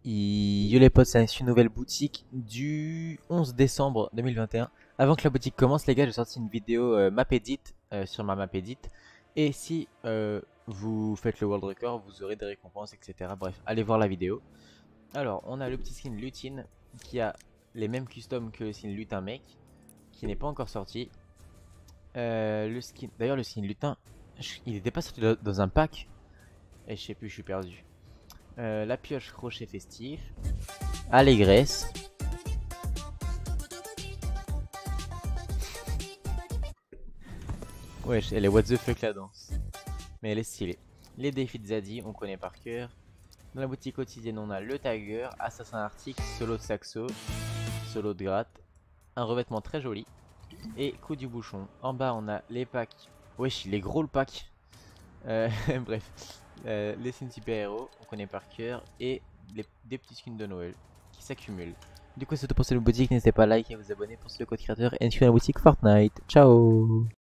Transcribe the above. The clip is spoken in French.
Yo les potes, c'est une nouvelle boutique du 11 décembre 2021. Avant que la boutique commence, les gars, j'ai sorti une vidéo map edit sur ma map edit. Et si vous faites le world record, vous aurez des récompenses, etc. Bref, allez voir la vidéo. Alors, on a le petit skin Lutin qui a les mêmes customs que le skin Lutin mec, qui n'est pas encore sorti. Le skin, d'ailleurs, le skin Lutin, il n'était pas sorti dans un pack. Et je sais plus, je suis perdu. La pioche crochet festif. Allégresse. Wesh, elle est what the fuck la danse. Mais elle est stylée. Les défis de Zadie, on connaît par cœur. Dans la boutique quotidienne, on a le Tiger, Assassin Arctique, solo de saxo, solo de gratte. Un revêtement très joli. Et coup du bouchon. En bas, on a les packs. Wesh, il est gros le pack. Bref. Les skins super héros, on connaît par cœur. Et des petits skins de Noël qui s'accumulent. Du coup, c'est tout pour cette boutique. N'hésitez pas à liker et vous abonner pour ce code créateur. Et suivez la boutique Fortnite. Ciao.